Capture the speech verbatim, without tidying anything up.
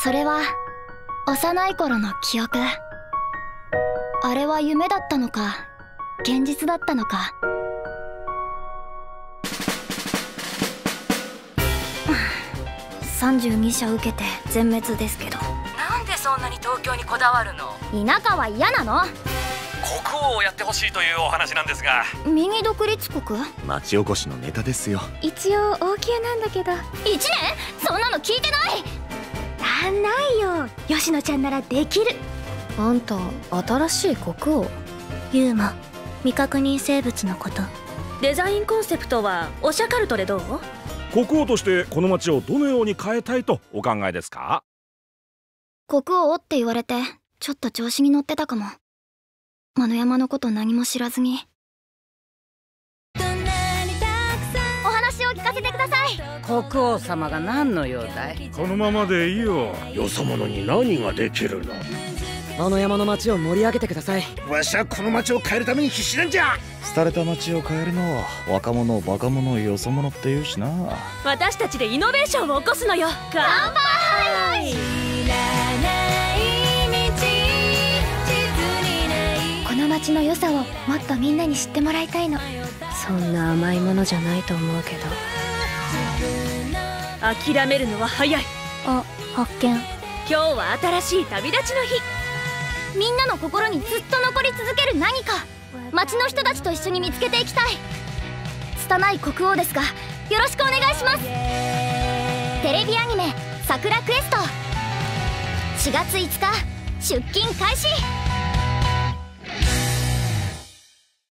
それは幼い頃の記憶。あれは夢だったのか現実だったのか。さんじゅうに社受けて全滅ですけど。 なんでそんなに東京にこだわるの？ 田舎は嫌なの。 国王をやってほしいというお話なんですが。 右独立国？ 町おこしのネタですよ。 一応王宮なんだけど。いちねん？そんなの聞いてない。あんないよ、吉野ちゃんならできる。あんた新しい国王？ ユーマ、未確認生物のこと。デザインコンセプトはオシャカルトでどう？ 国王としてこの町をどのように変えたいとお考えですか？ 国王って言われてちょっと調子に乗ってたかも。あの山のこと何も知らずに。お話を聞かせてください。 国王様が何の用だい？ このままでいいよ。よそ者に何ができるの？ あの山の町を盛り上げてください。 わしはこの町を変えるために必死なんじゃ。 廃れた町を変えるのは若者バカ者よそ者って言うしな。 私たちでイノベーションを起こすのよ。乾杯。 この町の良さをもっとみんなに知ってもらいたいの。 そんな甘いものじゃないと思うけど。諦めるのは早い。 あ、発見。 今日は新しい旅立ちの日。 みんなの心にずっと残り続ける何か、町の人たちと一緒に見つけていきたい。拙い国王ですがよろしくお願いします。テレビアニメ「桜クエスト」しがついつか出勤開始。